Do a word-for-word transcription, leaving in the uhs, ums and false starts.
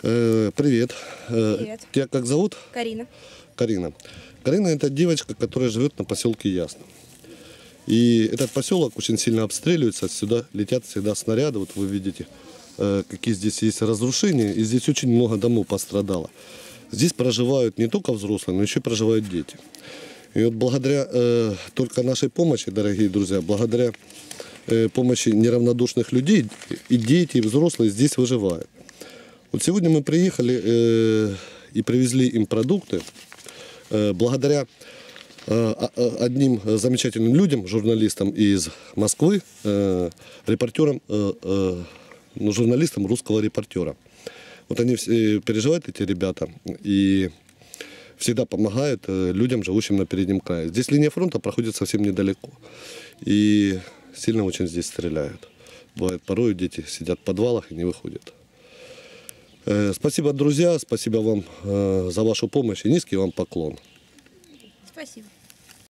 Э, привет. Привет. Э, тебя как зовут? Карина. Карина. Карина — это девочка, которая живет на поселке Ясно. И этот поселок очень сильно обстреливается. Сюда летят всегда снаряды. Вот вы видите, э, какие здесь есть разрушения. И здесь очень много домов пострадало. Здесь проживают не только взрослые, но еще и проживают дети. И вот благодаря э, только нашей помощи, дорогие друзья, благодаря э, помощи неравнодушных людей, и дети, и взрослые здесь выживают. Вот сегодня мы приехали э, и привезли им продукты. Э, благодаря э, одним замечательным людям, журналистам из Москвы, э, репортерам, э, э, ну, журналистам русского репортера. Вот они все переживают, эти ребята, и всегда помогают э, людям, живущим на переднем крае. Здесь линия фронта проходит совсем недалеко. И сильно очень здесь стреляют. Бывает, порой дети сидят в подвалах и не выходят. Э, спасибо, друзья, спасибо вам э, за вашу помощь и низкий вам поклон. Спасибо.